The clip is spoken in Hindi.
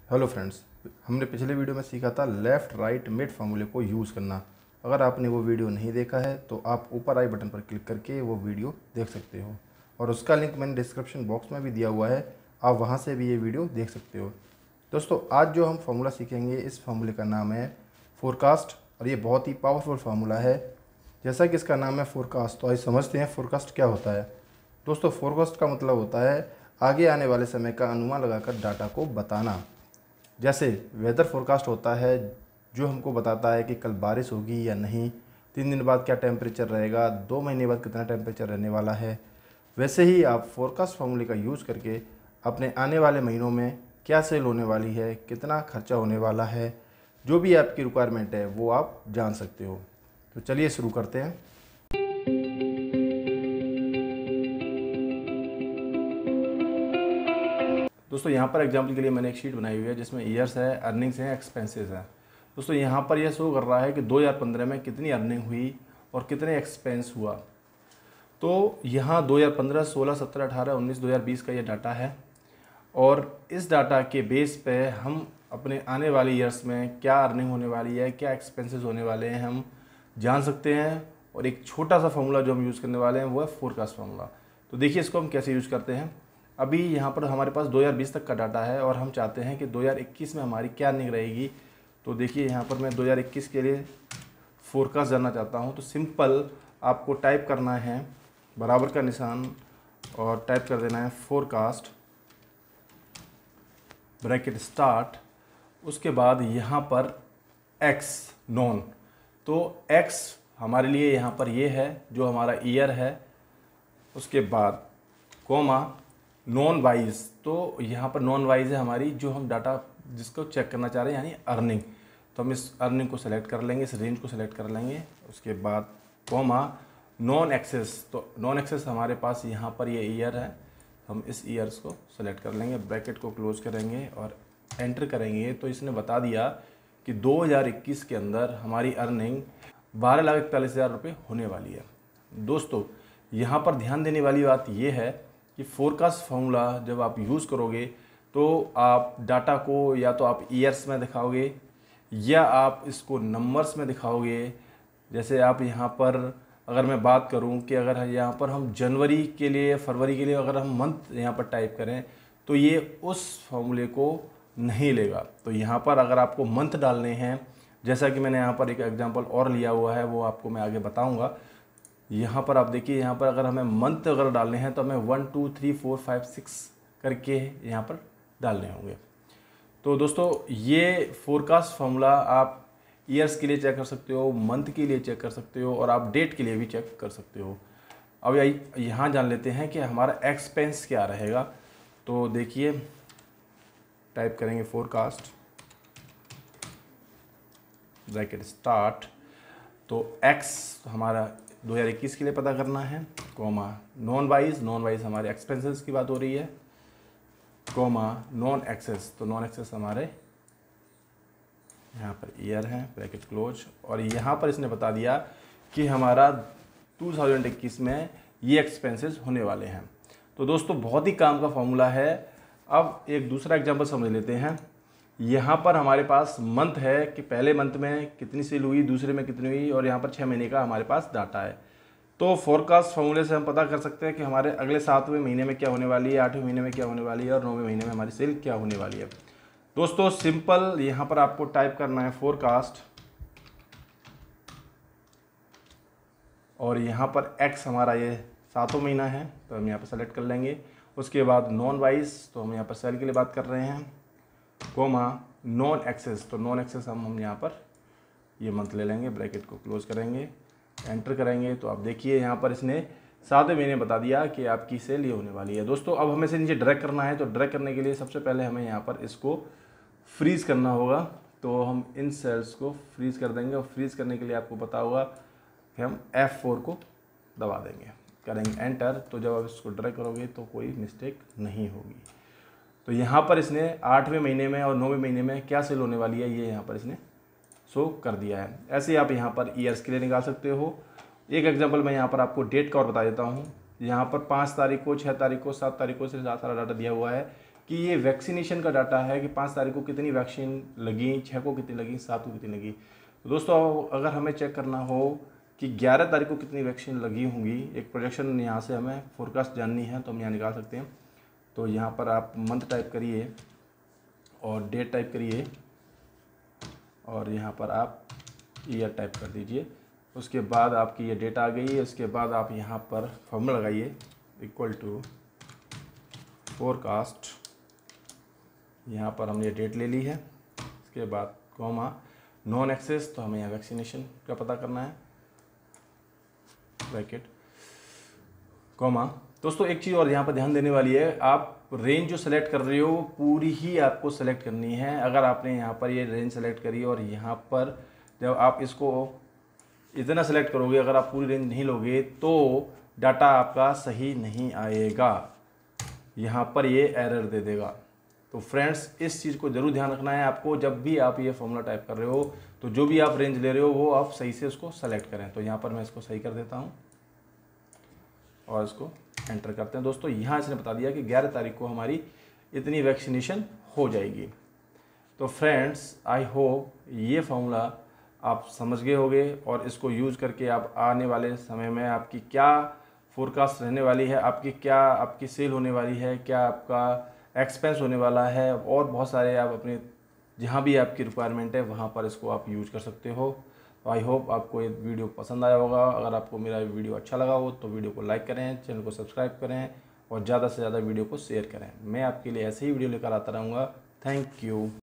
हेलो फ्रेंड्स, हमने पिछले वीडियो में सीखा था लेफ़्ट राइट मिड फार्मूले को यूज़ करना। अगर आपने वो वीडियो नहीं देखा है तो आप ऊपर आई बटन पर क्लिक करके वो वीडियो देख सकते हो और उसका लिंक मैंने डिस्क्रिप्शन बॉक्स में भी दिया हुआ है, आप वहाँ से भी ये वीडियो देख सकते हो। दोस्तों, आज जो हम फार्मूला सीखेंगे इस फार्मूले का नाम है फोरकास्ट और ये बहुत ही पावरफुल फार्मूला है। जैसा कि इसका नाम है फोरकास्ट, तो आज समझते हैं फोरकास्ट क्या होता है। दोस्तों, फोरकास्ट का मतलब होता है आगे आने वाले समय का अनुमान लगाकर डाटा को बताना। जैसे वेदर फोरकास्ट होता है जो हमको बताता है कि कल बारिश होगी या नहीं, 3 दिन बाद क्या टेम्परेचर रहेगा, 2 महीने बाद कितना टेम्परेचर रहने वाला है। वैसे ही आप फोरकास्ट फार्मूले का यूज़ करके अपने आने वाले महीनों में क्या सेल होने वाली है, कितना खर्चा होने वाला है, जो भी आपकी रिक्वायरमेंट है वो आप जान सकते हो। तो चलिए शुरू करते हैं। दोस्तों, यहाँ पर एग्जाम्पल के लिए मैंने एक शीट बनाई हुई है जिसमें ईयर्स है, अर्निंग्स हैं, एक्सपेंसेस हैं। दोस्तों, यहाँ पर यह शो कर रहा है कि 2015 में कितनी अर्निंग हुई और कितने एक्सपेंस हुआ। तो यहाँ 2015, 16, 17, 18, 19, 2020 का ये डाटा है और इस डाटा के बेस पे हम अपने आने वाले ईयर्स में क्या अर्निंग होने वाली है, क्या एक्सपेंसेस होने वाले हैं, हम जान सकते हैं। और एक छोटा सा फार्मूला जो हम यूज़ करने वाले हैं वो है फोरकास्ट फार्मूला। तो देखिए इसको हम कैसे यूज़ करते हैं। अभी यहाँ पर हमारे पास 2020 तक का डाटा है और हम चाहते हैं कि 2021 में हमारी क्या अर्निंग रहेगी। तो देखिए यहाँ पर मैं 2021 के लिए फोरकास्ट जानना चाहता हूँ। तो सिंपल आपको टाइप करना है बराबर का निशान और टाइप कर देना है फोरकास्ट ब्रैकेट स्टार्ट, उसके बाद यहाँ पर एक्स नॉन। तो एक्स हमारे लिए यहाँ पर ये है जो हमारा ईयर है, उसके बाद कोमा नॉन वाइज। तो यहाँ पर नॉन वाइज है हमारी जो हम डाटा जिसको चेक करना चाह रहे हैं, यानी अर्निंग। तो हम इस अर्निंग को सेलेक्ट कर लेंगे, इस रेंज को सेलेक्ट कर लेंगे। उसके बाद कोमा नॉन एक्सेस। तो नॉन एक्सेस हमारे पास यहाँ पर ये ईयर है, हम इस ईयर्स को सेलेक्ट कर लेंगे, ब्रैकेट को क्लोज करेंगे और एंटर करेंगे। तो इसने बता दिया कि 2021 के अंदर हमारी अर्निंग 12,41,000 रुपये होने वाली है। दोस्तों, यहाँ पर ध्यान देने वाली बात यह है कि फोरकास्ट फार्मूला जब आप यूज़ करोगे तो आप डाटा को या तो आप ईयर्स में दिखाओगे या आप इसको नंबर्स में दिखाओगे। जैसे आप यहाँ पर अगर मैं बात करूँ कि अगर यहाँ पर हम जनवरी के लिए, फरवरी के लिए अगर हम मंथ यहाँ पर टाइप करें तो ये उस फार्मूले को नहीं लेगा। तो यहाँ पर अगर आपको मंथ डालने हैं, जैसा कि मैंने यहाँ पर एक एग्जांपल और लिया हुआ है वो आपको मैं आगे बताऊँगा। यहाँ पर आप देखिए, यहाँ पर अगर हमें मंथ अगर डालने हैं तो हमें 1 2 3 4 5 6 करके यहाँ पर डालने होंगे। तो दोस्तों, ये फोरकास्ट फार्मूला आप ईयर्स के लिए चेक कर सकते हो, मंथ के लिए चेक कर सकते हो और आप डेट के लिए भी चेक कर सकते हो। अब यहाँ जान लेते हैं कि हमारा एक्सपेंस क्या रहेगा। तो देखिए टाइप करेंगे फोरकास्ट ब्रैकेट स्टार्ट। तो एक्स हमारा 2021 के लिए पता करना है, कोमा नॉन वाइज हमारे एक्सपेंसेस की बात हो रही है, कोमा नॉन एक्सेस। तो नॉन एक्सेस हमारे यहाँ पर ईयर है, ब्रैकेट क्लोज। और यहाँ पर इसने बता दिया कि हमारा 2021 में ये एक्सपेंसेस होने वाले हैं। तो दोस्तों, बहुत ही काम का फॉर्मूला है। अब एक दूसरा एग्जांपल समझ लेते हैं। यहाँ पर हमारे पास मंथ है कि पहले मंथ में कितनी सेल हुई, दूसरे में कितनी हुई, और यहाँ पर 6 महीने का हमारे पास डाटा है। तो फोरकास्ट फार्मूले से हम पता कर सकते हैं कि हमारे अगले 7वें महीने में क्या होने वाली है, 8वें महीने में क्या होने वाली है और 9वें महीने में हमारी सेल क्या होने वाली है। दोस्तों, सिंपल यहाँ पर आपको टाइप करना है फोरकास्ट और यहाँ पर एक्स हमारा ये 7वां महीना है तो हम यहाँ पर सेलेक्ट कर लेंगे। उसके बाद नॉन वाइज, तो हम यहाँ पर सेल के लिए बात कर रहे हैं, कोमा नॉन एक्सेस। तो नॉन एक्सेस हम यहाँ पर ये मंथ ले लेंगे, ब्रैकेट को क्लोज करेंगे, एंटर करेंगे। तो आप देखिए यहाँ पर इसने 7वें महीने बता दिया कि आपकी सेल ये होने वाली है। दोस्तों, अब हमें से नीचे ड्रैग करना है। तो ड्रैग करने के लिए सबसे पहले हमें यहाँ पर इसको फ्रीज करना होगा। तो हम इन सेल्स को फ्रीज कर देंगे और फ्रीज करने के लिए आपको पता होगा कि हम F4 को दबा देंगे, करेंगे एंटर। तो जब आप इसको ड्रैग करोगे तो कोई मिस्टेक नहीं होगी। तो यहाँ पर इसने 8वें महीने में और 9वें महीने में क्या सेल होने वाली है ये यहाँ पर इसने शो कर दिया है। ऐसे ही आप यहाँ पर ईयर्स के लिए निकाल सकते हो। एक एग्जांपल मैं यहाँ पर आपको डेट का और बता देता हूँ। यहाँ पर 5 तारीख को, 6 तारीख को, 7 तारीख को से सारा डाटा दिया हुआ है कि ये वैक्सीनेशन का डाटा है कि 5 तारीख को कितनी वैक्सीन लगी, 6 को कितनी लगी, 7 को कितनी लगी। तो दोस्तों अगर हमें चेक करना हो कि 11 तारीख को कितनी वैक्सीन लगी होंगी, एक प्रोजेक्शन यहाँ से हमें फोरकास्ट जाननी है तो हम यहाँ निकाल सकते हैं। तो यहाँ पर आप मंथ टाइप करिए और डेट टाइप करिए और यहाँ पर आप ईयर टाइप कर दीजिए। उसके बाद आपकी ये डेट आ गई है। उसके बाद आप यहाँ पर फॉर्मूला लगाइए इक्वल टू फोरकास्ट, यहाँ पर हमने डेट ले ली है। उसके बाद कॉमा नॉन एक्सेस, तो हमें यहाँ वैक्सीनेशन का पता करना है, ब्रैकेट कॉमा। दोस्तों एक चीज़ और यहाँ पर ध्यान देने वाली है, आप रेंज जो सेलेक्ट कर रहे हो पूरी ही आपको सेलेक्ट करनी है। अगर आपने यहाँ पर ये रेंज सेलेक्ट करी और यहाँ पर जब आप इसको इतना सेलेक्ट करोगे, अगर आप पूरी रेंज नहीं लोगे तो डाटा आपका सही नहीं आएगा, यहाँ पर ये एरर दे देगा। तो फ्रेंड्स इस चीज़ को ज़रूर ध्यान रखना है आपको, जब भी आप ये फॉर्मूला टाइप कर रहे हो तो जो भी आप रेंज ले रहे हो वो आप सही से उसको सेलेक्ट करें। तो यहाँ पर मैं इसको सही कर देता हूँ और इसको एंटर करते हैं। दोस्तों यहाँ इसने बता दिया कि 11 तारीख को हमारी इतनी वैक्सीनेशन हो जाएगी। तो फ्रेंड्स आई होप ये फॉर्मूला आप समझ गए होंगे और इसको यूज़ करके आप आने वाले समय में आपकी क्या फोरकास्ट रहने वाली है, आपकी सेल होने वाली है, क्या आपका एक्सपेंस होने वाला है, और बहुत सारे आप अपने जहाँ भी आपकी रिक्वायरमेंट है वहाँ पर इसको आप यूज कर सकते हो। तो आई होप आपको ये वीडियो पसंद आया होगा। अगर आपको मेरा वीडियो अच्छा लगा हो तो वीडियो को लाइक करें, चैनल को सब्सक्राइब करें और ज़्यादा से ज़्यादा वीडियो को शेयर करें। मैं आपके लिए ऐसे ही वीडियो लेकर आता रहूँगा। Thank you.